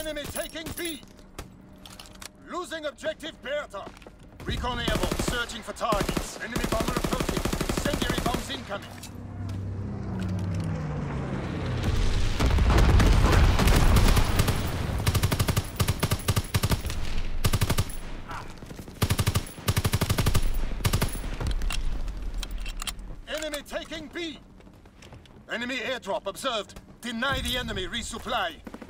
Enemy taking B. Losing objective Bertha. Recon airborne, searching for targets. Enemy bomber approaching. Incendiary bombs incoming. Enemy taking B. Enemy airdrop observed. Deny the enemy resupply.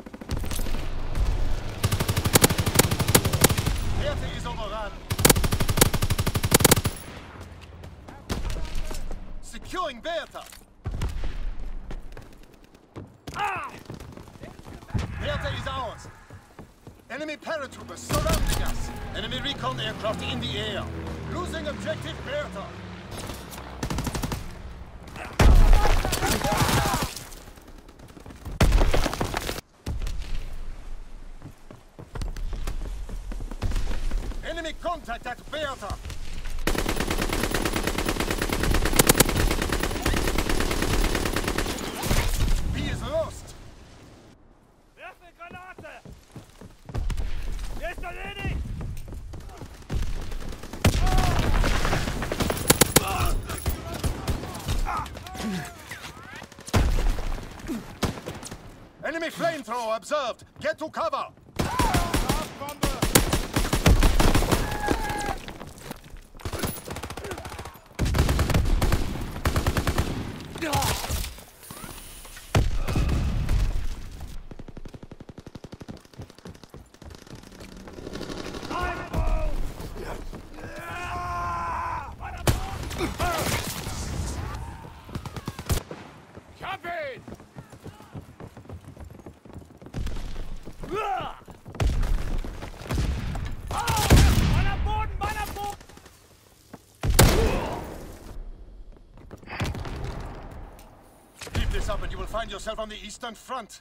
Bertha is overrun. Securing Bertha. Bertha is ours. Enemy paratroopers surrounding us. Enemy recon aircraft in the air. Losing objective Bertha. Enemy contact at Bertha. B is lost. Werfe Granate! Der ist erledigt! Enemy flamethrower observed. Get to cover. Keep this up and you will find yourself on the Eastern Front.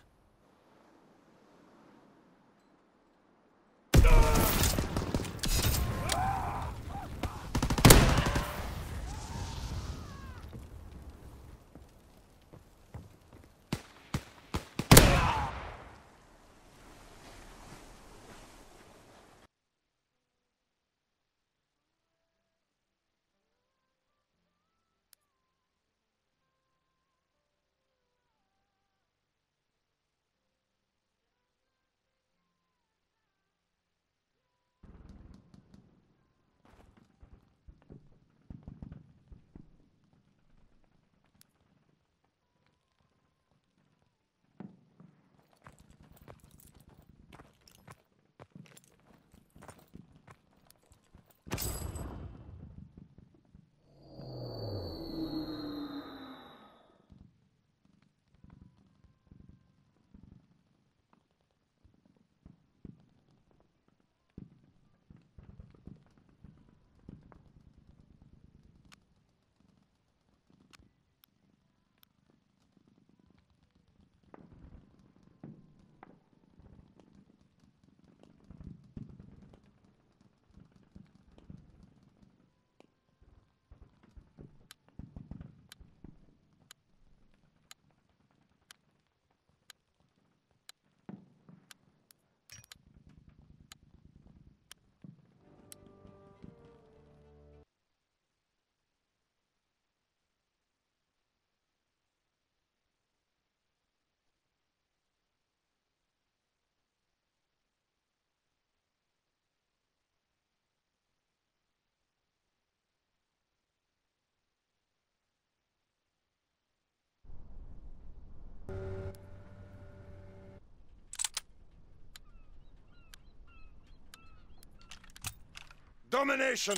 Domination!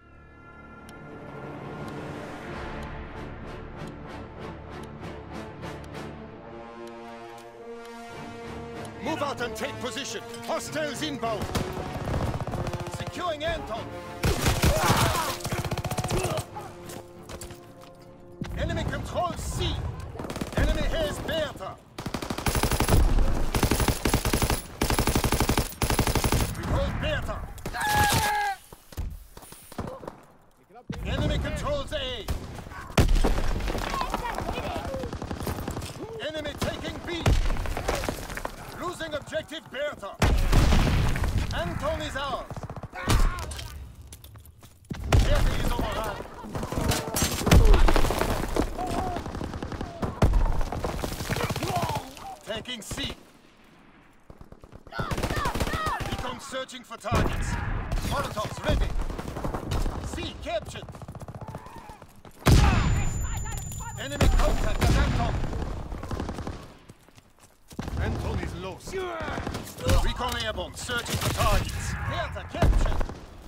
Move out and take position. Hostiles inbound. Securing Anton. Enemy controls C. Enemy has Bertha. We hold Bertha. Enemy controls A. Enemy taking B. Losing objective. objective Bertha. Anton is ours. Bertha is overrun. Taking C. Recon searching for targets. Molotovs ready. C captured. Enemy contact at Anton. Anton is lost. Recon airborne searching for targets. Bertha captured.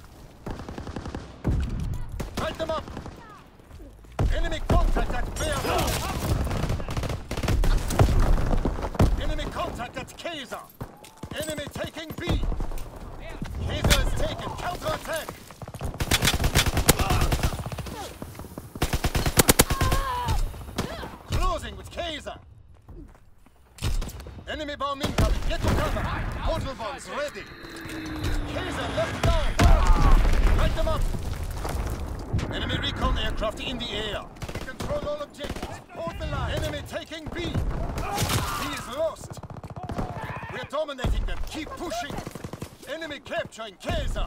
Light them up. Enemy contact at Bertha. Enemy contact at Kaiser. Enemy taking B. Kaiser is taken. Counter-attack. Closing with Kaiser. Enemy bomb incoming. Get to cover. Mortal bombs ready. Kaiser left down. Light them up. Enemy recon aircraft in the air. Control all objectives. Hold the line. Enemy taking B. B is lost. We're dominating them. Keep pushing. Enemy capturing Kaiser.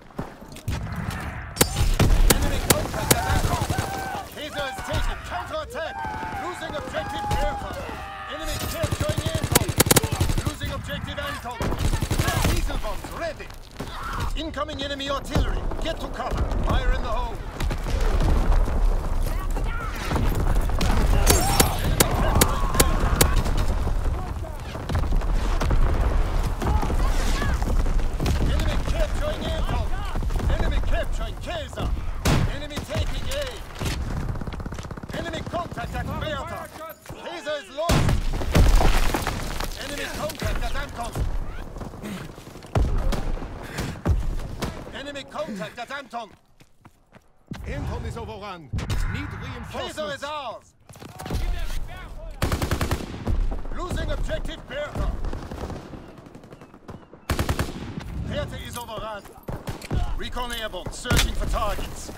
Enemy contact at Anton. Kaiser is taken. Counter-attack. Losing objective Bertha. Enemy capturing Anton. Losing objective Anton. Diesel bombs ready. Incoming enemy artillery. Get to cover. Fire in the hole. Kaiser! Enemy taking A! Enemy contact at Bertha! Kaiser is lost! Enemy contact at Anton! Enemy contact at Anton! Anton is overrun! Need reinforcements! Kaiser is ours! Losing objective Bertha! Bertha is overrun! Recon airborne, searching for targets.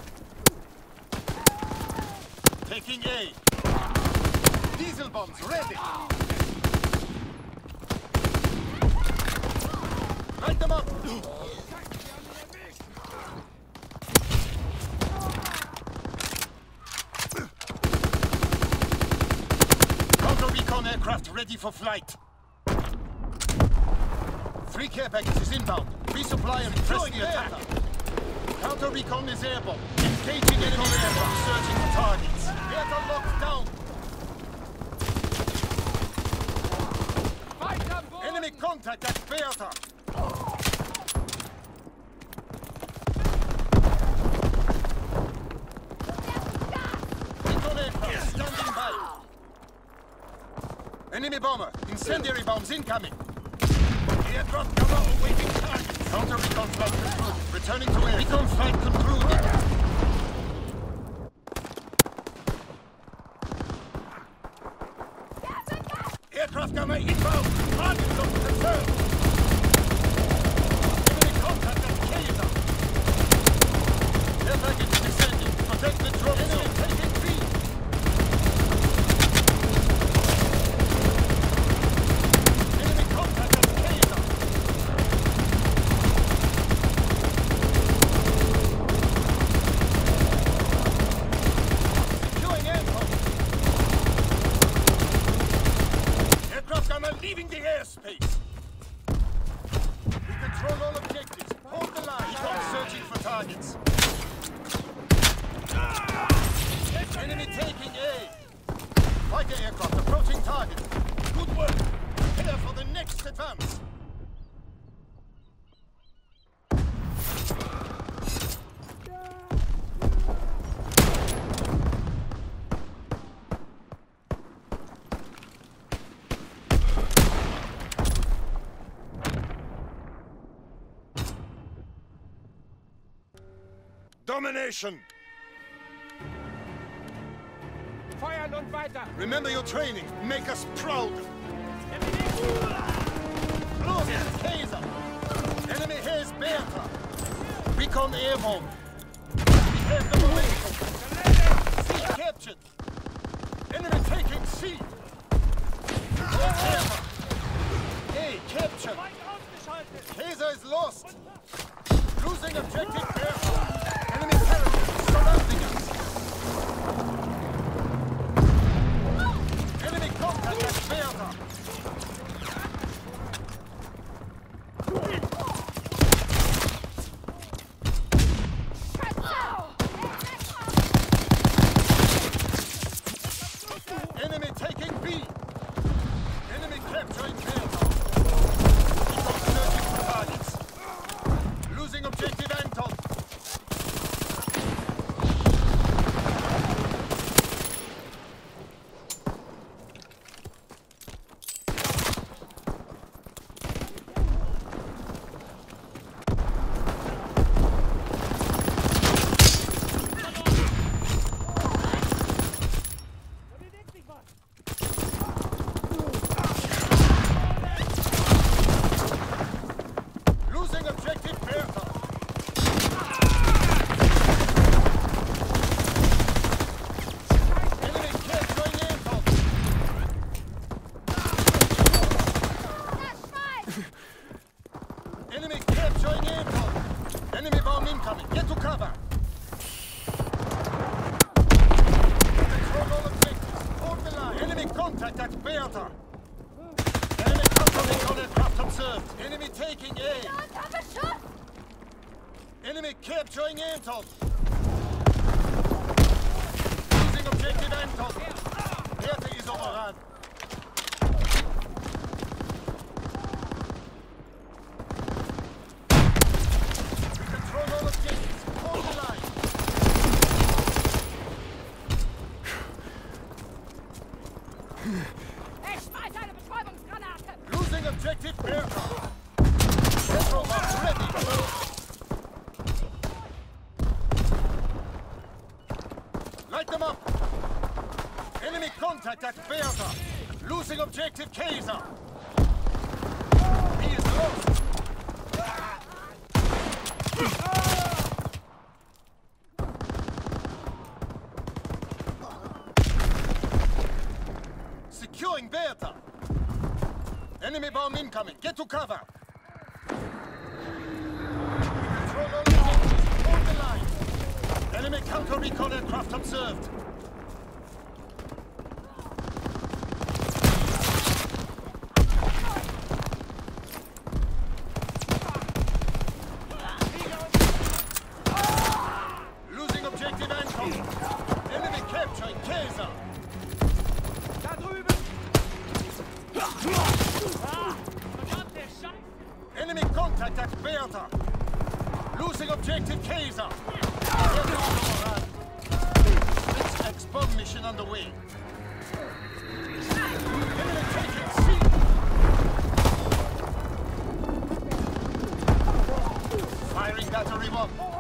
Taking A. Diesel bombs ready. Light them up. Counter-recon aircraft ready for flight. 3 care packages inbound. Resupply and press the attack. Counter-recon is airborne. Engaging enemy aircraft, searching for targets. Bertha locked down. Enemy contact at Bertha. Recon aircraft standing by. Enemy bomber. Incendiary bombs incoming. Airdrop cover awaiting targets. Counter-recon flight concluded. Returning to air. Recon flight concluded. Aircraft gunner inbound. Target lock confirmed. Enemy contact at Kaiser. Air package is descending. Protect the drone zone. Enemy taking B. Enemy contact at Kaiser. Securing Anton. Aircraft gunner leaving the airspace. We control all objectives. Hold the line. Recon searching for targets. Enemy taking A. Fighter aircraft approaching target. Good work. Prepare for the next advance. Domination! Feuern und weiter! Remember your training. Make us proud. Closing Kaiser. Enemy has Bertha. Recon airborne. We have the momentum. C captured. Enemy taking C. A captured. incoming. Get to cover. Control all objectives. Hold the line. Enemy contact at Bertha. Enemy counter-recon aircraft observed. Enemy taking A. Enemy capturing Anton. Losing objective Anton. Bertha is overrun. Control all objectives. Hold the line. Schmeiß eine Betäubungsgranate! Losing objective Bertha. Central box ready. Light them up. Enemy contact at Bertha. Losing objective Kaiser. He is lost. Securing Bertha. Enemy bomb incoming. Get to cover. Control all objectives. Hold the line. Enemy counter-recon aircraft observed. Losing objective Anton. Enemy capturing Kaiser. Da drüben! Verdammte Scheiße! Enemy contact at Bertha. Losing objective Kaiser. Blitz bomb mission underway. Enemy taking C. Firing battery 1.